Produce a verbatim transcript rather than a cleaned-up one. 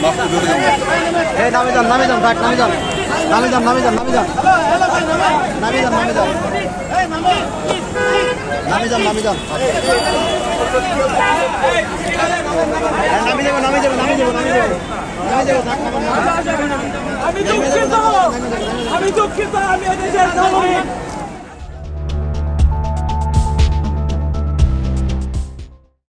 এই নামে যান নামে যান থাক নামে যান নামে যান নামে যান নামে যান নামে যান নামে যান নামে যান নামে যান নামে যাবো নামে যাবো নামে যাবো নামে যাবো নামে যাবো থাক আমি দুঃখিত আমি দুঃখিত আমি এদেশের নাগরিক